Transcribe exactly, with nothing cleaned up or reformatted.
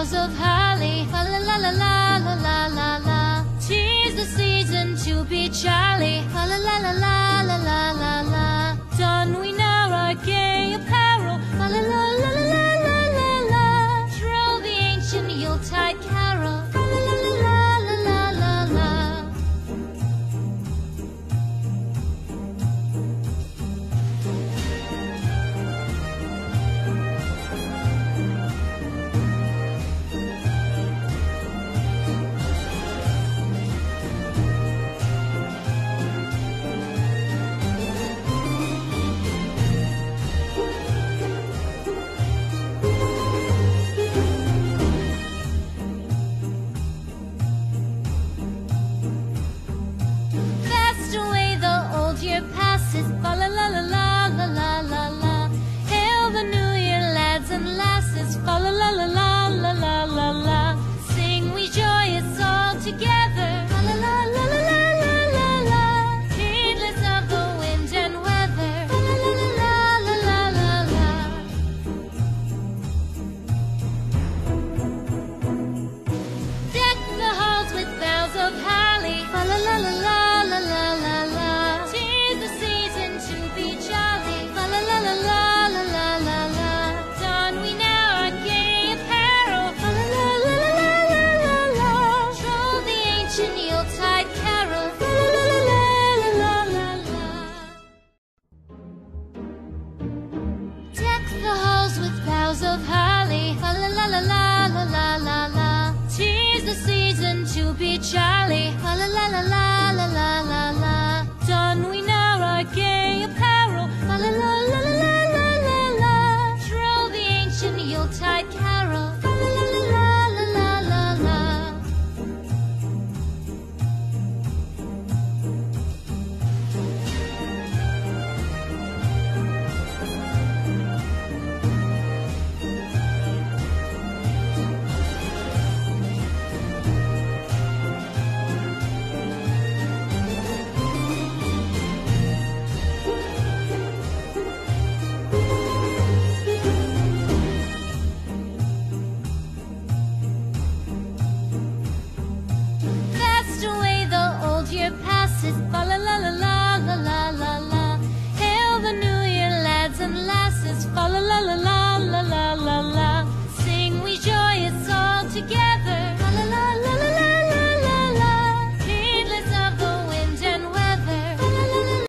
boughs of holly. La la la la la la la la la. 'Tis the season to be jolly. La la la la la la la la la. Don we now our gay apparel. La la la la la la la la la. Thrill the ancient Yuletide carol. La la la la la la la la. Passes, fa la la la la la la la la. Hail the New Year, lads and lasses, fa la la la la la la la la. Sing we joyous all together, fa la la la la la la la la. Heedless of the wind and weather, fa la la la la la la la la. Deck the halls with boughs of holly, fa la la la la la la la la. Of holly, la la la la la la la la la. 'Tis the season to be jolly, la la la la la la la la la. Don we now our gay apparel, la la la la la la la la. Thrill the ancient Yuletide